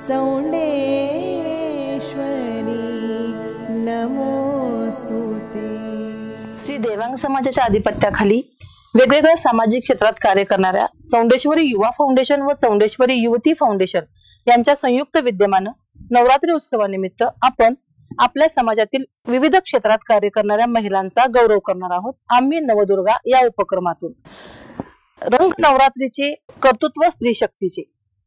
चौंडेश्वरी नमोस्तुते। श्री देवांग समाजाच्या आधिपत्याखाली वेगवेगळ्या सामाजिक क्षेत्रात कार्य करणाऱ्या चौंडेश्वरी युवा फाउंडेशन व चौंडेश्वरी युवती फाउंडेशन यांच्या संयुक्त विद्यमानं नवरात्री उत्सवानिमित्त आपण आपल्या समाजातील विविध क्षेत्रात कार्य करणाऱ्या महिलांचा गौरव करणार आहोत। आम्ही नवदुर्गा या उपक्रमातून रंग नवरात्रीचे कर्तृत्व स्त्री शक्तीचे,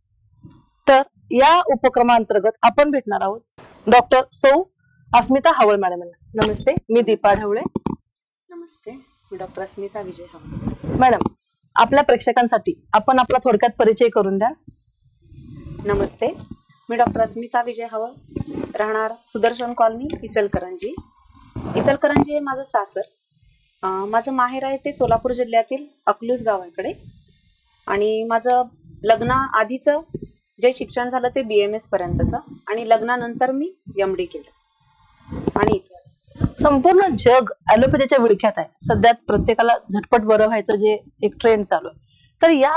तर या उपक्रमांतर्गत आपण भेटणार आहोत डॉक्टर सौ अस्मिता हवळ मॅडम। नमस्ते, मी दीपा ढवळे। नमस्ते, मी डॉक्टर अस्मिता विजय हवळ। मॅडम, आपल्या प्रेक्षकांसाठी आपण आपला थोडक्यात परिचय करून द्या। नमस्ते, मी डॉक्टर अस्मिता विजय हवळ, राहणार सुदर्शन कॉलनी, इचलकरंजी। इचलकरंजी हे माझं सासर। माझं माहेर आहे ते सोलापूर जिल्ह्यातील अकलूज गावाकडे, आणि माझं लग्ना आधीचं जे शिक्षण झालं ते BMS पर्यंतचं, आणि लग्नानंतर मी MD केलं। आणि संपूर्ण जग ॲलोपॅथीच्या विळख्यात आहे। सध्या प्रत्येकाला झटपट बरं व्हायचं जे एक ट्रेंड चालू आहे, तर या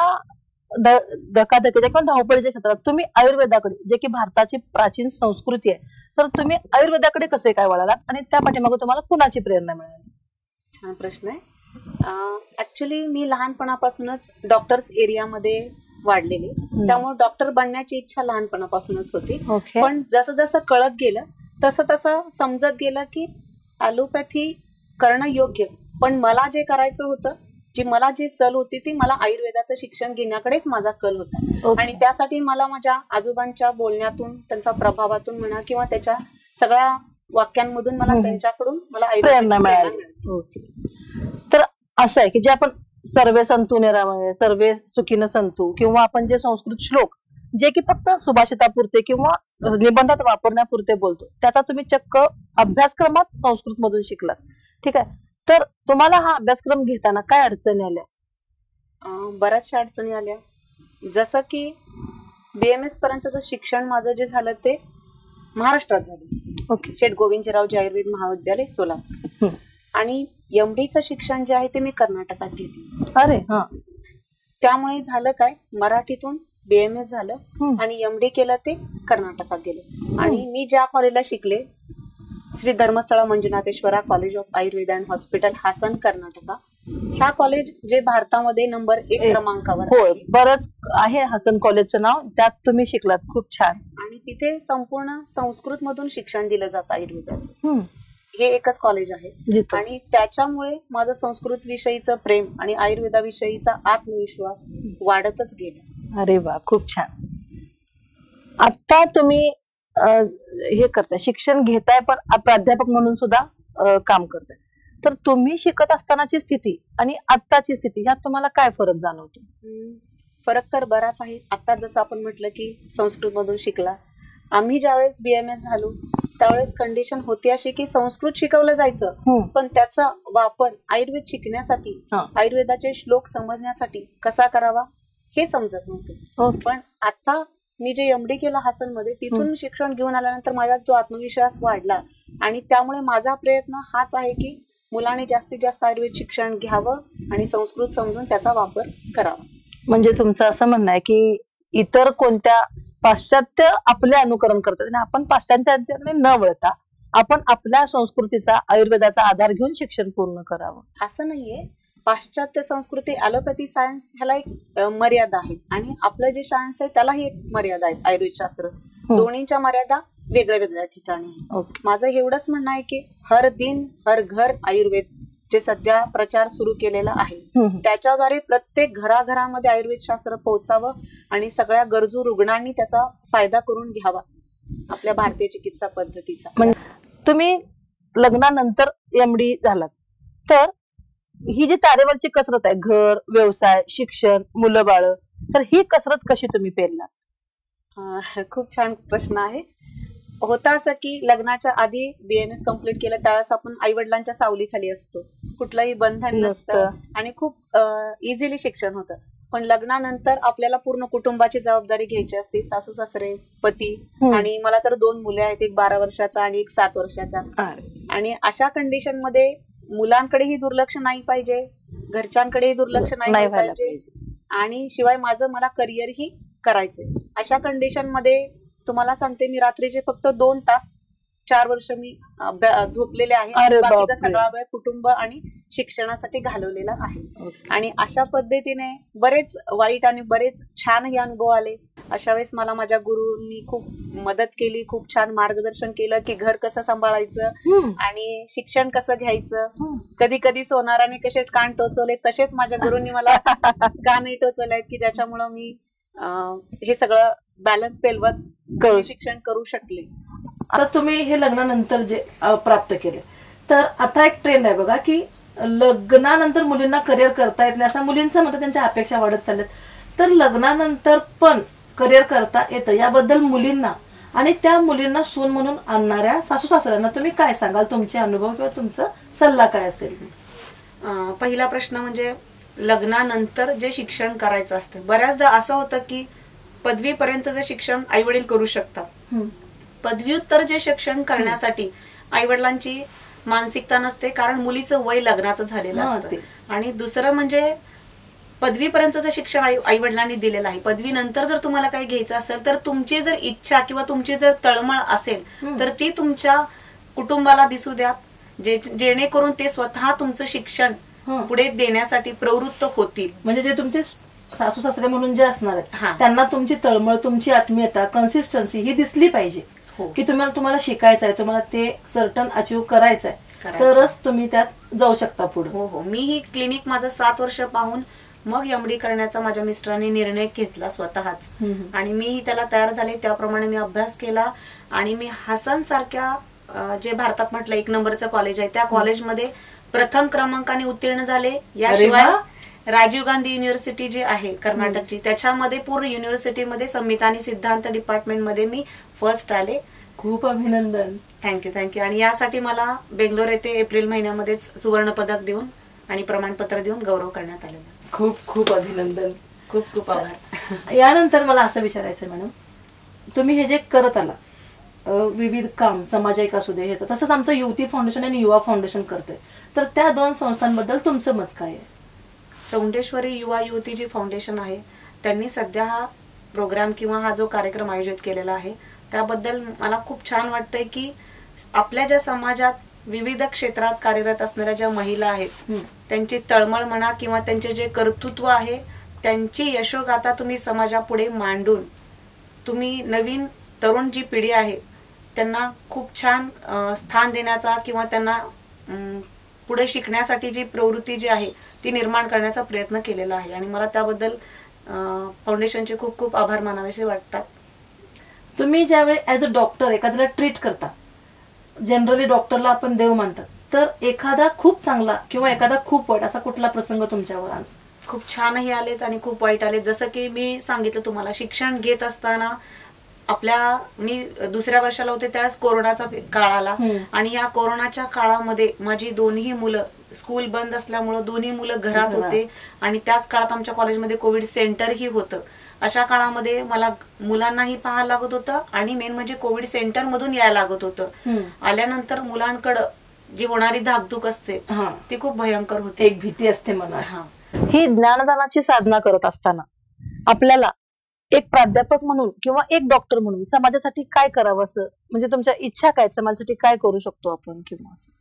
धकाधकीच्या किंवा धावपळीच्या क्षेत्रात तुम्ही आयुर्वेदाकडे, जे की भारताची प्राचीन संस्कृती आहे, तर तुम्ही आयुर्वेदाकडे कसे काय वळालात आणि त्या पाठीमागे तुम्हाला कुणाची प्रेरणा मिळाली? छान प्रश्न आहे। ऍक्च्युली मी लहानपणापासूनच डॉक्टर्स एरियामध्ये वाढलेली, त्यामुळे डॉक्टर बनण्याची इच्छा लहानपणापासूनच होती। पण जसं जसं कळत गेलं तसं तसं समजत गेलं की ॲलोपॅथी करणं योग्य, पण मला जे करायचं होतं, मला जी सल होती ती मला आयुर्वेदाचं शिक्षण घेण्याकडेच माझा कल होता। आणि त्यासाठी मला माझ्या आजोबांच्या बोलण्यातून, त्यांच्या प्रभावातून म्हणा किंवा त्याच्या सगळ्या वाक्यांमधून मला त्यांच्याकडून मला प्रेरणा मिळाली। तर असं आहे की जे आपण सर्वे संतू निरामय, सर्वे सुखीन संतू, किंवा आपण जे संस्कृत श्लोक जे की फक्त सुभाषितापुरते किंवा निबंधात वापरण्यापुरते बोलतो, त्याचा तुम्ही चक्क अभ्यासक्रमात संस्कृत मधून शिकलात, ठीक आहे? तर तुम्हाला हा अभ्यासक्रम घेताना काय अडचणी आल्या? बऱ्याचशा अडचणी आल्या। जसं की BMS पर्यंतचं शिक्षण माझं जे झालं ते महाराष्ट्रात झालं, शेठ गोविंदरावजी आयुर्वेद महाविद्यालय सोलापूर, आणि MDचं शिक्षण जे आहे ते मी कर्नाटकात घेतलं। अरे हा, त्यामुळे झालं काय, मराठीतून BMS झालं आणि MD केलं ते कर्नाटकात गेले। आणि मी ज्या कॉलेजला शिकले, Shri Dharmasthala Manjunatheshwara college of Ayurveda and hospital, Hassan, Karnataka, ह्या कॉलेज जे भारतामध्ये नंबर 1 क्रमांकावर होय, बरंच आहे हासन कॉलेजचं नाव, त्यात तुम्ही शिकलात, खूप छान। आणि तिथे संपूर्ण संस्कृत मधून शिक्षण दिलं जातं आयुर्वेदाचं, हे एकच कॉलेज आहे। आणि त्याच्यामुळे माझं संस्कृत विषयीचं प्रेम आणि आयुर्वेदाविषयीचा आत्मविश्वास वाढतच गेला। अरे वा, खूप छान। आता तुम्ही हे करताय, शिक्षण घेताय, पण प्राध्यापक म्हणून सुद्धा काम करताय, तर तुम्ही शिकत असतानाची स्थिती आणि आत्ताची स्थिती यात तुम्हाला काय फरक जाणवतो? फरक तर बराच आहे। आता जसं आपण म्हटलं की संस्कृत मधून शिकला, आम्ही ज्यावेळेस BMS झालो त्यावेळेस कंडिशन होती अशी की संस्कृत शिकवलं जायचं, पण त्याचा वापर आयुर्वेद शिकण्यासाठी, आयुर्वेदाचे श्लोक समजण्यासाठी कसा करावा हे समजत नव्हतं। पण आता मी जे MD केलं हासन मध्ये, तिथून शिक्षण घेऊन आल्यानंतर माझ्यात जो आत्मविश्वास वाढला, आणि त्यामुळे माझा प्रयत्न हाच आहे की मुलांनी जास्तीत जास्त आयुर्वेद शिक्षण घ्यावं आणि संस्कृत समजून त्याचा वापर करावा। म्हणजे तुमचं असं म्हणणं आहे की इतर कोणत्या पाश्चात्य आपले अनुकरण करतात आणि आपण पाश्चात्याकडे न वळता आपण आपल्या संस्कृतीचा, आयुर्वेदाचा आधार घेऊन शिक्षण पूर्ण करावं, असं नाहीये। पाश्चात्य संस्कृती, ॲलोपॅथी सायन्स ह्याला एक मर्यादा आहे, आणि आपलं जे सायन्स आहे त्यालाही एक मर्यादा आहे, आयुर्वेद शास्त्र, दोन्हीच्या मर्यादा वेगळ्या वेगळ्या ठिकाणी। माझं एवढंच म्हणणं आहे की हर दिन हर घर आयुर्वेद जे सध्या प्रचार सुरू केलेला आहे, त्याच्याद्वारे प्रत्येक घराघरामध्ये आयुर्वेद शास्त्र पोहोचावं आणि सगळ्या गरजू रुग्णांनी त्याचा फायदा करून घ्यावा आपल्या भारतीय चिकित्सा पद्धतीचा। तुम्ही लग्नानंतर MD झालात, तर ही जी तारेवरची कसरत आहे, घर, व्यवसाय, शिक्षण, मुलं बाळ, तर ही कसरत कशी तुम्ही पेललात? खूप छान प्रश्न आहे। होता असं की लग्नाच्या आधी BMS कम्प्लीट केलं त्यावेळेस आपण आई वडिलांच्या सावलीखाली असतो, कुठलंही बंधन नसतं आणि खूप इझिली शिक्षण होतं। पण लग्नानंतर आपल्याला पूर्ण कुटुंबाची जबाबदारी घ्यायची असते, सासू सासरे, पती, आणि मला तर 2 मुले आहेत, एक 12 वर्षाचा आणि एक 7 वर्षाचा। आणि अशा कंडिशन मध्ये मुलांकडेही दुर्लक्ष नाही पाहिजे, घरच्यांकडेही दुर्लक्ष नाही पाहिजे, आणि शिवाय मला करिअरही करायचंय। अशा कंडिशन मध्ये तुम्हाला सांगते, मी रात्रीचे फक्त 2 तास 4 वर्ष मी झोपलेले आहे. अरे बाकीचा बापरे. सगळा वेळ कुटुंब आणि शिक्षणासाठी घालवलेला आहे. आणि अशा पद्धतीने बरेच वाईट आणि बरेच छान हे अनुभव आले. अशा वेळेस मला माझ्या गुरूंनी खूप मदत केली, खूप छान मार्गदर्शन केलं की घर कसं सांभाळायचं आणि शिक्षण कसं घ्यायचं. कधी कधी सोनाराने कसे कान टोचवले तसेच माझ्या गुरूंनी मला कानही टोचवले की ज्याच्यामुळं मी हे सगळं बॅलन्स पेलवत शिक्षण करू शकले. आता तुम्ही हे लग्नानंतर जे प्राप्त केले, तर आता एक ट्रेंड आहे बघा की लग्नानंतर मुलींना करिअर करता येत नाही असं मुलींचं मत, त्यांच्या अपेक्षा वाढत चालल्यात. तर लग्नानंतर पण करिअर करता येतं याबद्दल मुलींना आणि त्या मुलींना सून म्हणून आणणाऱ्या सासू सासऱ्यांना तुम्ही काय सांगाल? तुमचे अनुभव किंवा तुमचा सल्ला काय असेल? पहिला प्रश्न म्हणजे लग्नानंतर जे शिक्षण करायचं असतं. बऱ्याचदा असं होतं की पदवीपर्यंतचं शिक्षण आई वडील करू शकतात. पदव्युत्तर जे शिक्षण करण्यासाठी आई वडिलांची मानसिकता नसते, कारण मुलीचं वय लग्नाचं झालेलं असतं. आणि दुसरं म्हणजे पदवीपर्यंतचं शिक्षण आई वडिलांनी दिलेलं आहे. पदवीनंतर जर तुम्हाला काही घ्यायचं असेल तर तुमची जर इच्छा किंवा तुमची जर तळमळ असेल तर ती तुमच्या कुटुंबाला दिसू द्या, जेणेकरून ते स्वतः तुमचं शिक्षण पुढे देण्यासाठी प्रवृत्त होतील. म्हणजे जे तुमचे सासू सासरे म्हणून जे असणार आहेत त्यांना तुमची तळमळ, तुमची आत्मीयता, कन्सिस्टन्सी ही दिसली पाहिजे की तुम्हाला शिकायचं आहे, तुम्हाला ते सर्टन अचीव्ह करायचं आहे, तरच तुम्ही त्यात जाऊ शकता पुढे. हो. मी ही क्लिनिक माझं 7 वर्ष पाहून मग एमडी करण्याचा माझ्या मिस्टरांनी निर्णय घेतला स्वतःच. आणि मीही त्याला तयार झाले. त्याप्रमाणे मी अभ्यास केला आणि मी हसन सारख्या जे भारतात म्हटलं 1 नंबरचं कॉलेज आहे त्या कॉलेजमध्ये प्रथम क्रमांकाने उत्तीर्ण झाले. याशिवाय राजीव गांधी युनिव्हर्सिटी जी आहे कर्नाटकची, त्याच्यामध्ये पूर्ण युनिव्हर्सिटीमध्ये संहिता आणि सिद्धांत डिपार्टमेंटमध्ये मी फर्स्ट आले. खूप अभिनंदन. थँक्यू. आणि यासाठी मला बेंगलोर येथे एप्रिल महिन्यामध्येच सुवर्ण पदक देऊन आणि प्रमाणपत्र देऊन गौरव करण्यात आलेला. खूप खूप अभिनंदन. खूप खूप आभार. यानंतर मला असं विचारायचं मॅडम, तुम्ही हे जे करत आला विविध काम, सामाजिक असू दे, तसंच आमचं युवती फाउंडेशन आणि युवा फाउंडेशन करतोय, तर त्या 2 संस्थांबद्दल तुमचं मत काय आहे? चौंडेश्वरी युवा युवती जी फाउंडेशन आहे त्यांनी सध्या हा प्रोग्राम किंवा हा जो कार्यक्रम आयोजित केलेला आहे त्याबद्दल मला खूप छान वाटतंय की आपल्या ज्या समाजात विविध क्षेत्रात कार्यरत असणाऱ्या ज्या महिला आहेत त्यांची तळमळ म्हणा किंवा त्यांचे जे कर्तृत्व आहे त्यांची यशोगाथा तुम्ही समाजापुढे मांडून तुम्ही नवीन तरुण जी पिढी आहे त्यांना खूप छान स्थान देण्याचा किंवा त्यांना पुढे शिकण्यासाठी जी प्रवृत्ती जी आहे ती निर्माण करण्याचा प्रयत्न केलेला आहे. आणि मला त्याबद्दल फाउंडेशनचे खूप खूप आभार मानावेसे वाटतात. तुम्ही ज्यावेळी ऍज अ डॉक्टर एखाद्याला ट्रीट करता, जनरली डॉक्टरला आपण देव मानतात, तर एखादा खूप चांगला किंवा एखादा खूप वाईट असा कुठला प्रसंग तुमच्यावर आला? खूप छानही आलेत आणि खूप वाईट आलेत. जसं की मी सांगितलं तुम्हाला, शिक्षण घेत असताना मी 2ऱ्या वर्षाला होते त्यावेळेस कोरोनाचा काळ आला आणि या कोरोनाच्या काळामध्ये माझी दोन्ही मुलं, स्कूल बंद असल्यामुळे दोन्ही मुलं घरात होते आणि त्याच काळात आमच्या कॉलेजमध्ये कोविड सेंटरही होतं. अशा काळामध्ये मला मुलांनाही पाहायला लागत होतं आणि मेन म्हणजे कोविड सेंटर मधून यायला लागत होतं. आल्यानंतर मुलांकडं जी होणारी धाकधूक असते ती खूप भयंकर होती, एक भीती असते मनात. ही ज्ञानदानाची साधना करत असताना आपल्याला एक प्राध्यापक म्हणून किंवा एक डॉक्टर म्हणून समाजासाठी काय करावं, असं म्हणजे तुमच्या इच्छा काय, समाजासाठी काय करू शकतो आपण किंवा असं?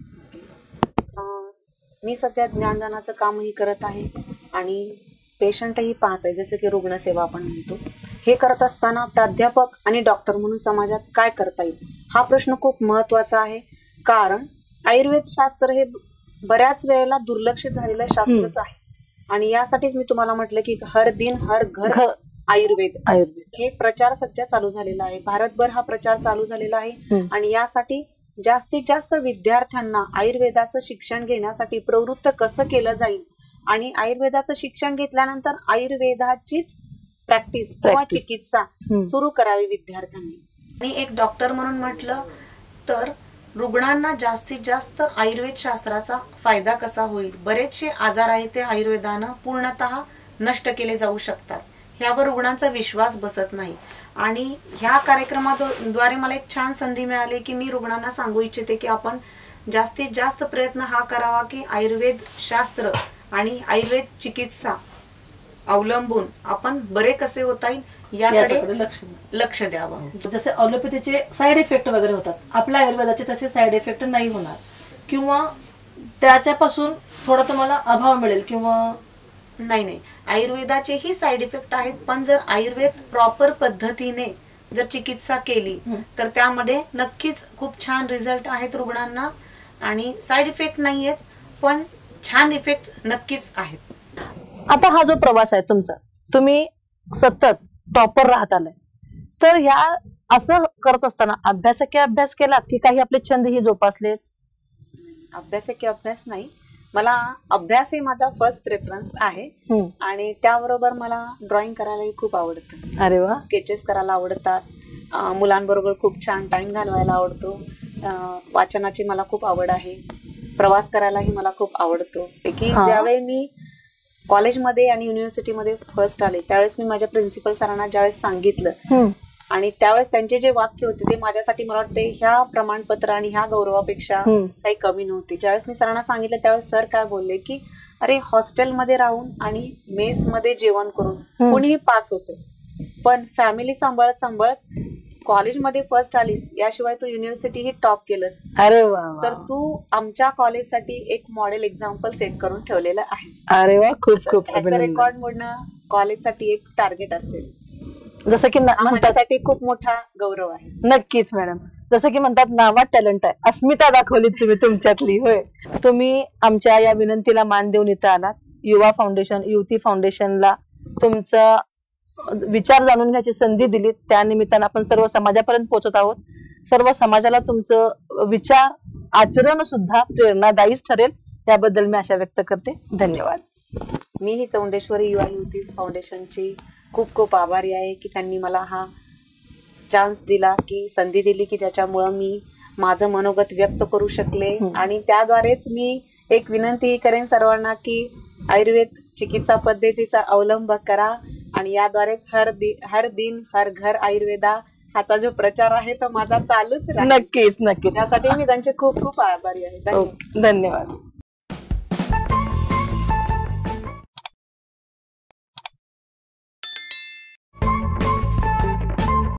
मी सध्या ज्ञानदानाचं कामही करत आहे आणि पेशंटही पाहत आहे, जसं की रुग्णसेवा आपण म्हणतो. हे करत असताना प्राध्यापक आणि डॉक्टर म्हणून समाजात काय करता येईल हा प्रश्न खूप महत्वाचा आहे. कारण आयुर्वेद शास्त्र हे बऱ्याच वेळेला दुर्लक्ष झालेलं शास्त्रच आहे आणि यासाठीच मी तुम्हाला म्हटलं की हर दिन हर घर आयुर्वेद हे प्रचार सध्या चालू झालेला आहे. भारतभर हा प्रचार चालू झालेला आहे आणि यासाठी जास्तीत जास्त विद्यार्थ्यांना आयुर्वेदाचं शिक्षण घेण्यासाठी प्रवृत्त कसं केलं जाईल आणि आयुर्वेदाचं शिक्षण घेतल्यानंतर आयुर्वेदाचीच प्रॅक्टिस किंवा चिकित्सा सुरू करावी विद्यार्थ्यांनी. आणि एक डॉक्टर म्हणून म्हटलं तर रुग्णांना जास्तीत जास्त आयुर्वेद शास्त्राचा फायदा कसा होईल, बरेचसे आजार आहेत ते आयुर्वेदानं पूर्णतः नष्ट केले जाऊ शकतात, ह्यावर रुग्णांचा विश्वास बसत नाही. आणि ह्या कार्यक्रमाद्वारे मला एक छान संधी मिळाली की मी रुग्णांना सांगू इच्छिते की आपण जास्तीत जास्त प्रयत्न हा करावा की आयुर्वेद शास्त्र आणि आयुर्वेद चिकित्सा अवलंबून आपण बरे कसे होता येईल याकडे लक्ष द्यावं. जसे ॲलोपॅथीचे साईड इफेक्ट वगैरे होतात, आपल्या आयुर्वेदाचे तसे साईड इफेक्ट नाही होणार किंवा त्याच्यापासून थोडा तुम्हाला अभाव मिळेल किंवा नाही. आयुर्वेदाचेही साईड इफेक्ट आहेत, पण जर आयुर्वेद प्रॉपर पद्धतीने जर चिकित्सा केली तर त्यामध्ये नक्कीच खूप छान रिझल्ट आहेत रुग्णांना आणि साईड इफेक्ट नाही आहेत, पण छान इफेक्ट नक्कीच आहेत. आता हा जो प्रवास आहे तुमचा, तुम्ही सतत टॉपर राहत आलाय, तर ह्या असं करत असताना अभ्यास केला की काही आपले छंदही जोपासले? अभ्यास नाही, मला अभ्यास हे माझा फर्स्ट प्रेफरन्स आहे आणि त्याबरोबर मला ड्रॉइंग करायलाही खूप आवडतं. अरे वा. स्केचेस करायला आवडतात, मुलांबरोबर खूप छान टाइम घालवायला आवडतो, वाचनाची मला खूप आवड आहे, प्रवास करायलाही मला खूप आवडतो. की ज्यावेळी मी कॉलेजमध्ये आणि युनिव्हर्सिटीमध्ये फर्स्ट आले त्यावेळेस मी माझ्या प्रिन्सिपल सरांना ज्यावेळेस सांगितलं आणि त्यावेळेस त्यांचे जे वाक्य होते ते माझ्यासाठी मला वाटते ह्या प्रमाणपत्र आणि ह्या गौरवापेक्षा काही कमी नव्हती. ज्यावेळेस मी सरांना सांगितलं त्यावेळेस सर काय बोलले की अरे हॉस्टेलमध्ये राहून आणि मेसमध्ये जेवण करून कोणीही पास होते, पण फॅमिली सांभाळत कॉलेजमध्ये फर्स्ट आलीस, याशिवाय तू युनिव्हर्सिटी टॉप केलंस. अरे वा. तर तू आमच्या कॉलेजसाठी एक मॉडेल एक्झाम्पल सेट करून ठेवलेलं आहेस. अरे वा, खूप खूप रेकॉर्ड मोडणं कॉलेजसाठी एक टार्गेट असेल, जसं की माझ्यासाठी खूप मोठा गौरव आहे. नक्कीच मॅडम, जसं की म्हणतात नावात टॅलेंट आहे, अस्मिता दाखवली तुम्ही तुमच्यातली. होय, तुम्ही आमच्या या विनंतीला मान देऊन इथं आलात. युवा फाउंडेशन, युवती फाउंडेशनला तुमचा विचार जाणून घ्यायची संधी दिली, त्यानिमित्तानं आपण सर्व समाजापर्यंत पोहोचत आहोत. सर्व समाजाला तुमचं विचार आचरण सुद्धा प्रेरणादायीच ठरेल, त्याबद्दल मी आशा व्यक्त करते. धन्यवाद. मी ही चौंडेश्वरी युवा युवती फाउंडेशनची खूप खूप आभारी आहे की त्यांनी मला हा चान्स दिला, की संधी दिली, की ज्याच्यामुळं मी माझं मनोगत व्यक्त करू शकले आणि त्याद्वारेच मी एक विनंती करेन सर्वांना की आयुर्वेद चिकित्सा पद्धतीचा अवलंब करा आणि याद्वारेच हर दिन हर घर आयुर्वेदा ह्याचा जो प्रचार आहे तो माझा चालूच राहील. नक्कीच. त्यासाठी मी त्यांचे खूप खूप आभारी आहे. धन्यवाद.